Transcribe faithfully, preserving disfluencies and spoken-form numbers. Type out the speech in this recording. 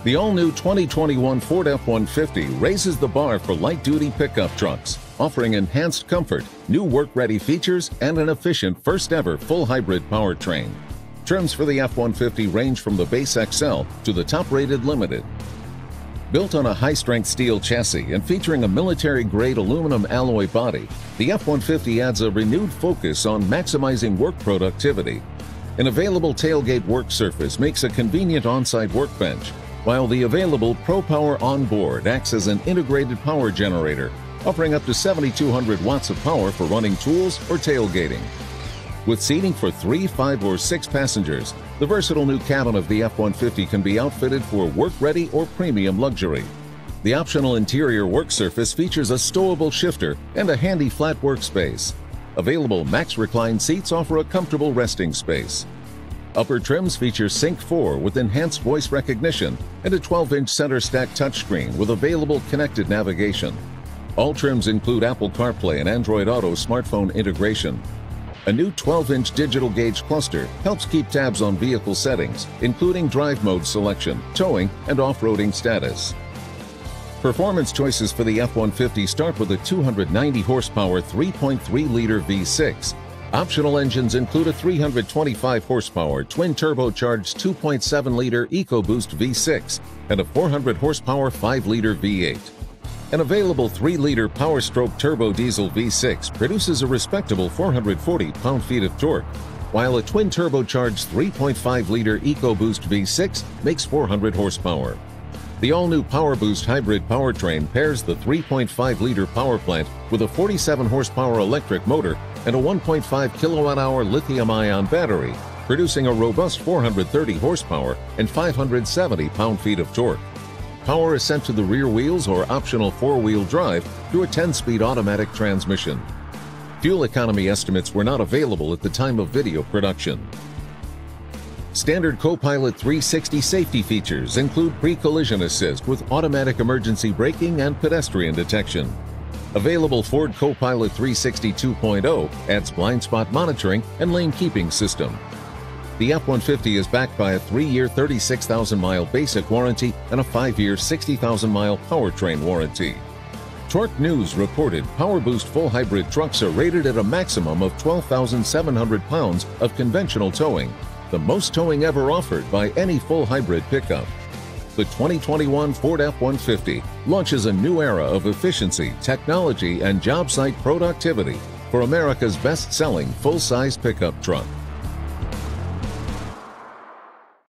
The all-new twenty twenty-one Ford F one fifty raises the bar for light-duty pickup trucks, offering enhanced comfort, new work-ready features, and an efficient first-ever full hybrid powertrain. Trims for the F one fifty range from the base X L to the top-rated Limited. Built on a high-strength steel chassis and featuring a military-grade aluminum alloy body, the F one fifty adds a renewed focus on maximizing work productivity. An available tailgate work surface makes a convenient on-site workbench, while the available ProPower onboard acts as an integrated power generator, offering up to seventy-two hundred watts of power for running tools or tailgating. With seating for three, five, or six passengers, the versatile new cabin of the F one fifty can be outfitted for work-ready or premium luxury. The optional interior work surface features a stowable shifter and a handy flat workspace. Available max recline seats offer a comfortable resting space. Upper trims feature Sync four with enhanced voice recognition and a twelve inch center stack touchscreen with available connected navigation. All trims include Apple CarPlay and Android Auto smartphone integration. A new twelve inch digital gauge cluster helps keep tabs on vehicle settings, including drive mode selection, towing, and off-roading status. Performance choices for the F one fifty start with a two hundred ninety horsepower three point three liter V six. Optional engines include a three hundred twenty-five horsepower twin-turbocharged two point seven liter EcoBoost V six and a four hundred horsepower five liter V eight. An available three liter Power-Stroke turbo diesel V six produces a respectable four hundred forty pound-feet of torque, while a twin-turbocharged three point five liter EcoBoost V six makes four hundred horsepower. The all-new PowerBoost hybrid powertrain pairs the three point five liter power plant with a forty-seven horsepower electric motor and a one point five kilowatt hour lithium-ion battery, producing a robust four hundred thirty horsepower and five hundred seventy pound-feet of torque. Power is sent to the rear wheels or optional four-wheel drive through a ten speed automatic transmission. Fuel economy estimates were not available at the time of video production. Standard Copilot three sixty safety features include pre-collision assist with automatic emergency braking and pedestrian detection. Available Ford Copilot three sixty two point oh adds blind spot monitoring and lane keeping system. The F one fifty is backed by a three year thirty-six thousand mile basic warranty and a five year sixty thousand mile powertrain warranty. Torque News reported PowerBoost full hybrid trucks are rated at a maximum of twelve thousand seven hundred pounds of conventional towing, the most towing ever offered by any full hybrid pickup. The twenty twenty-one Ford F one fifty launches a new era of efficiency, technology, and job site productivity for America's best-selling full-size pickup truck.